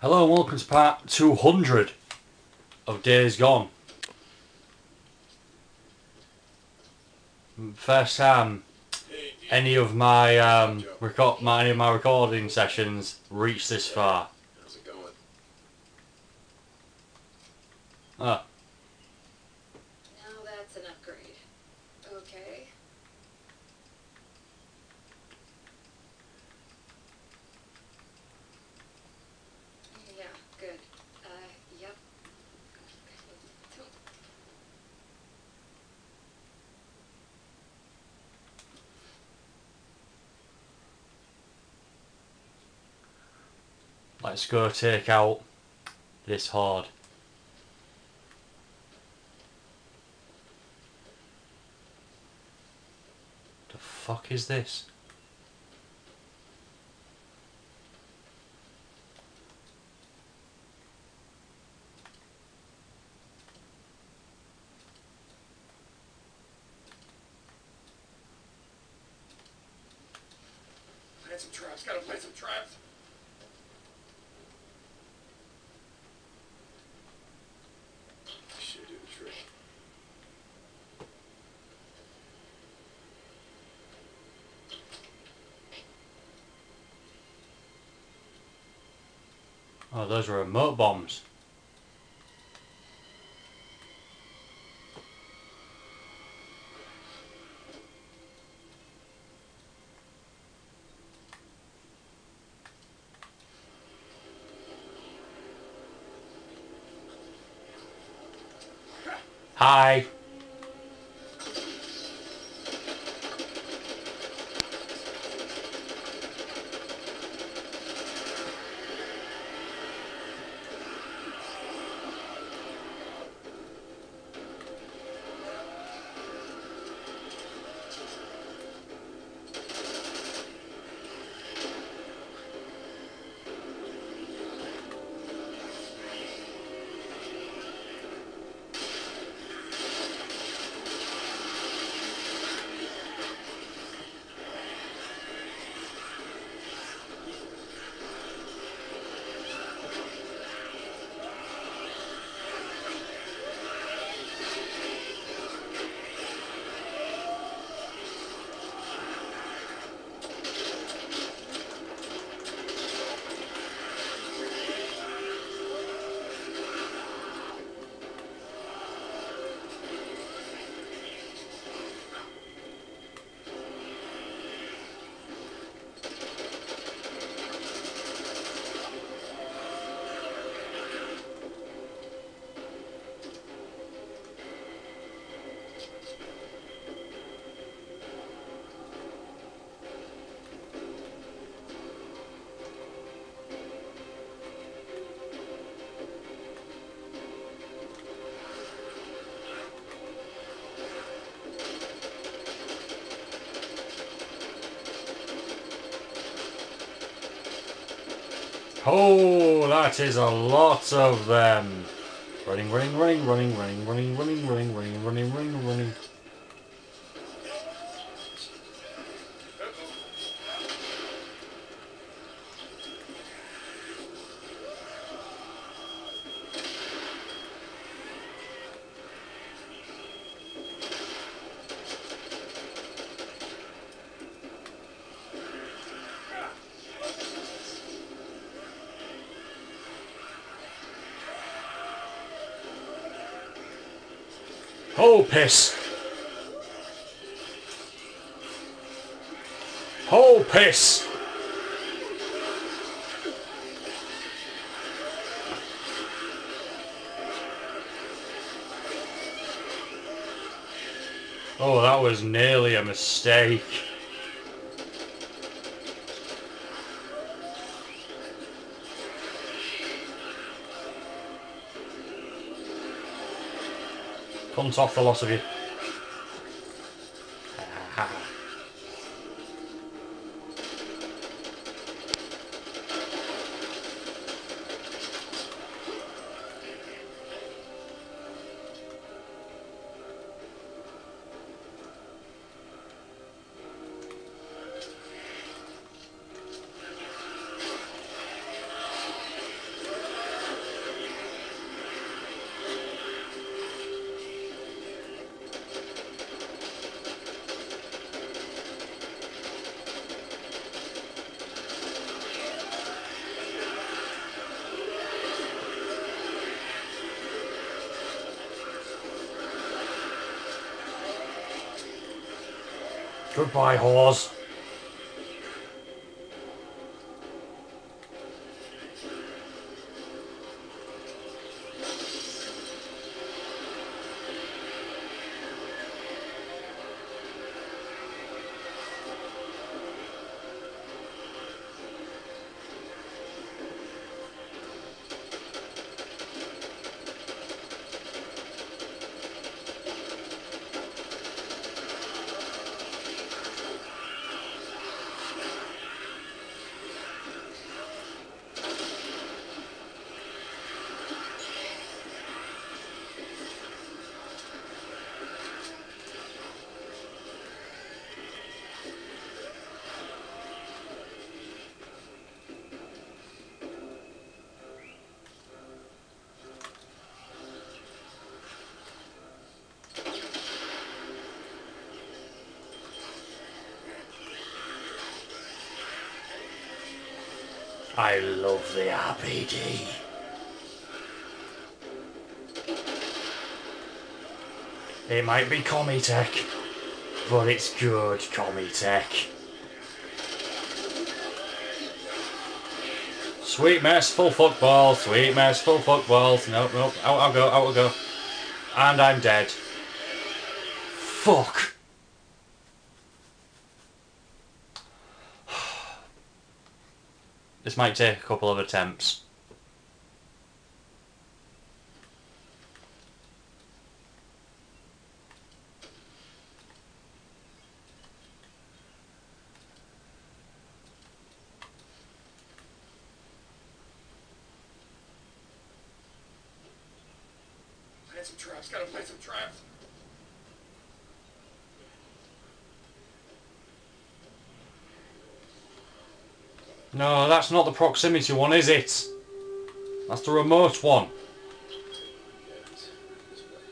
Hello and welcome to part 200 of Days Gone. First time any of my recording sessions reached this far. How's it going? Ah, Now that's an upgrade. Okay. Yeah, good. Yep. Don't- let's go take out this Horde. The fuck is this? Plant some traps. Gotta plant some traps. Should do the trick. Oh, those are remote bombs. Hi. Oh, that is a lot of them. Running, running, running, running, running, running, running, running, running, running, running, running. Oh, piss. Oh, piss. Oh, that was nearly a mistake. Cunt off the lot of you. Goodbye, whores. I love the RPG. It might be commie tech, but it's good commie tech. Sweet merciful football, sweet merciful footballs. Nope, nope, out I'll go, out I'll go. And I'm dead. Fuck. This might take a couple of attempts. Plant some traps. Gotta plant some traps. No, that's not the proximity one, is it? That's the remote one. Yes. This way.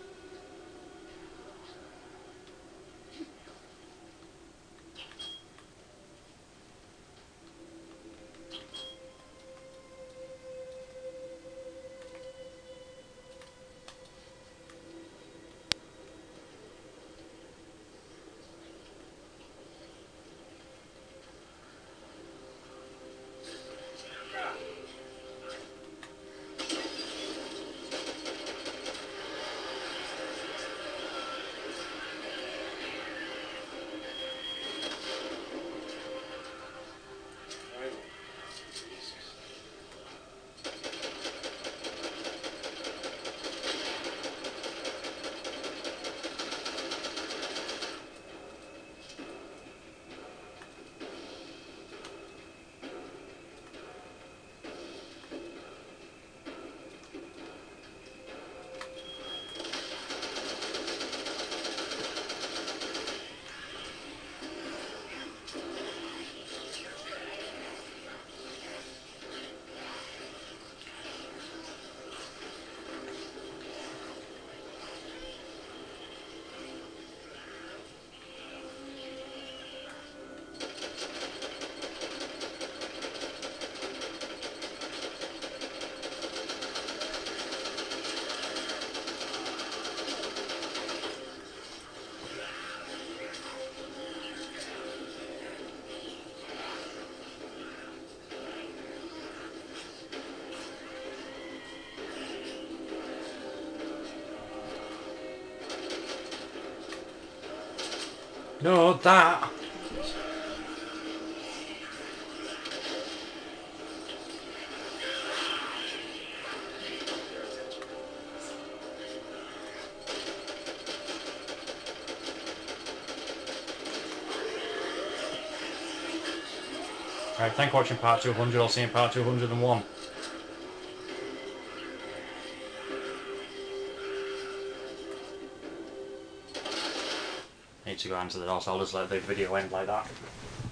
No, that. Right, thank you for watching part 200. I'll see you in part 201. Need to go answer the door, so I'll just let the video end like that.